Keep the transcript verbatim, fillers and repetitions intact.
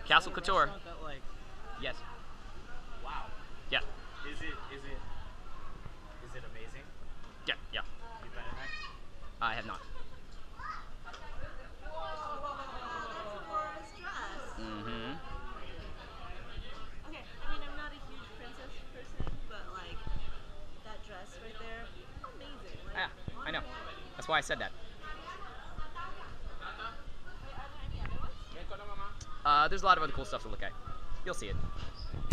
Castle Is that a Couture. restaurant That, like, Yes. wow. Yeah. Is it? Is it? Is it amazing? Yeah. Yeah. You been in there? I have not. Aurora's dress. Mm-hmm. Okay, I mean, I'm not a huge princess person, but like that dress right there, amazing. Like, Yeah, on I know. point. That's why I said that. Wait, are there any other ones? Uh, there's a lot of other cool stuff to look at. You'll see it.